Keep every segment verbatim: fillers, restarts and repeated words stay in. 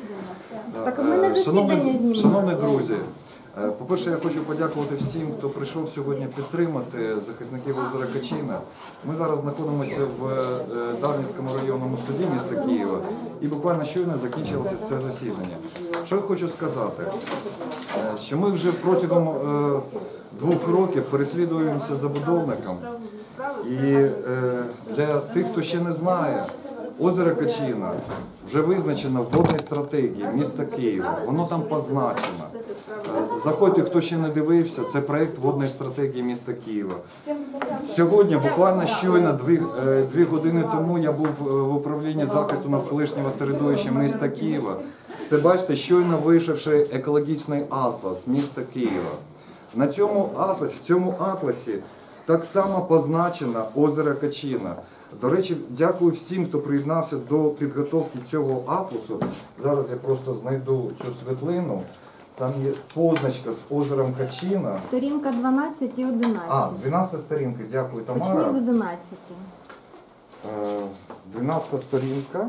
Так, ми на засідання знімаємо. Шановні друзі, по-перше, я хочу подякувати всім, хто прийшов сьогодні підтримати захисників озера Качина. Ми зараз знаходимося в Дарницькому районному суді міста Києва і буквально щойно закінчилося це засідання. Що я хочу сказати? Що ми вже протягом двох років переслідуємося забудовником. І для тих, хто ще не знає, озеро Качина вже визначено в водній стратегії міста Києва, воно там позначено. Заходьте, хто ще не дивився, це проєкт водної стратегії міста Києва. Сьогодні, буквально щойно, дві, дві години тому, я був в управлінні захисту навколишнього середовища міста Києва. Це, бачите, щойно вийшовши екологічний атлас міста Києва. На цьому атласі, в цьому атласі так само позначено озеро Качина. До речі, дякую всім, хто приєднався до підготовки цього атласу. Зараз я просто знайду цю світлину. Там є позначка з озером Качина. Сторінка дванадцять і одинадцять. А, дванадцята сторінка, дякую, Тамара. Почни з одинадцяти. дванадцята сторінка.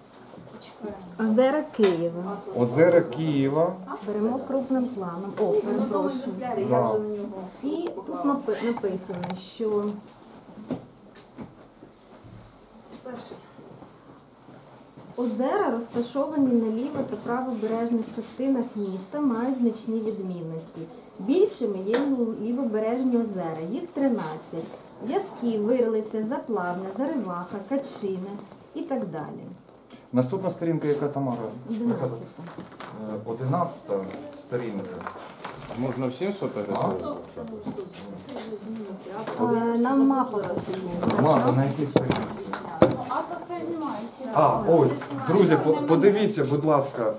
Озера Києва. Озера Києва. Беремо крупним планом. О, перепрошую. Да. І тут написано, що озера, розташовані на ліво- та правобережних частинах міста, мають значні відмінності. Більшими є лівобережні озера, їх тринадцять. В'язки, Вирлиця, Заплавне, Зариваха, Качина і так далі. Наступна сторінка, яка, Тамара? одинадцята. Одинадцята сторінка. Можно всем сфотографировать? Нам мапа потрібна. Мапа, на якій сторінці? А, ось, друзі, подивіться, будь ласка,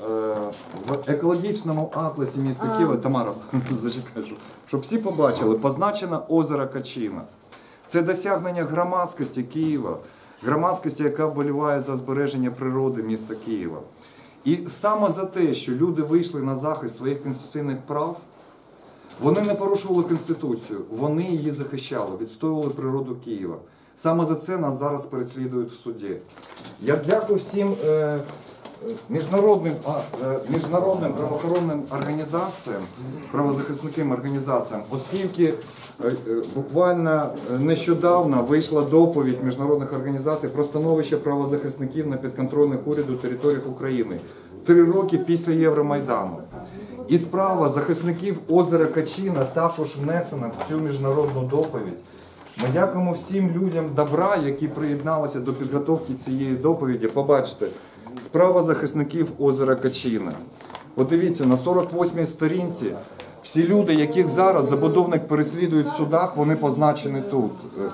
в екологічному атласі міста Києва, Тамара, зачекай, щоб всі побачили, позначено озеро Качина. Це досягнення громадськості Києва, громадськості, яка вболіває за збереження природи міста Києва. І саме за те, що люди вийшли на захист своїх конституційних прав, вони не порушували Конституцію, вони її захищали, відстоювали природу Києва. Саме за це нас зараз переслідують в суді. Я дякую всім е, міжнародним, а, е, міжнародним правоохоронним організаціям, правозахисним організаціям, оскільки е, е, буквально нещодавно вийшла доповідь міжнародних організацій про становище правозахисників на підконтрольних уряду територіях України. Три роки після Євромайдану. І справа захисників озера Качина також внесена в цю міжнародну доповідь. Ми дякуємо всім людям добра, які приєдналися до підготовки цієї доповіді. Побачите, справа захисників озера Качина. Подивіться, на сорок восьмій сторінці всі люди, яких зараз забудовник переслідує в судах, вони позначені тут.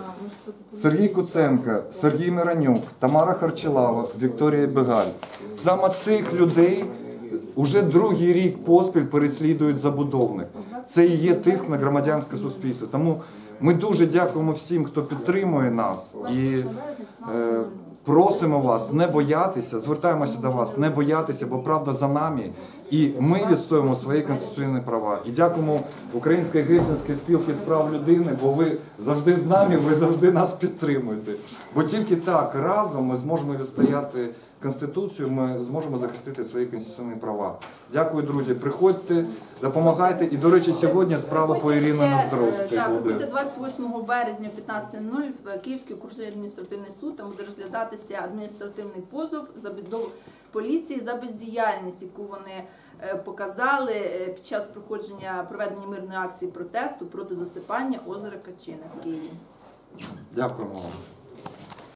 Сергій Куценко, Сергій Миронюк, Тамара Харчилава, Вікторія Бегаль. Саме цих людей уже другий рік поспіль переслідують забудовник. Це і є тиск на громадянське суспільство. Тому ми дуже дякуємо всім, хто підтримує нас, і е, просимо вас не боятися, звертаємося до вас, не боятися, бо правда за нами, і ми відстоюємо свої конституційні права. І дякуємо Українській гельсінській спілці з прав людини, бо ви завжди з нами, ви завжди нас підтримуєте. Бо тільки так разом ми зможемо відстояти Конституцію, ми зможемо захистити свої конституційні права. Дякую, друзі. Приходьте, допомагайте. І, до речі, сьогодні справа по Ірині Ноздровській буде. двадцять восьмого березня п'ятнадцята нуль в Київський окружний адміністративний суд, там буде розглядатися адміністративний позов за поліції за бездіяльність, яку вони показали під час проходження проведення мирної акції протесту проти засипання озера Качина в Києві. Дякуємо вам.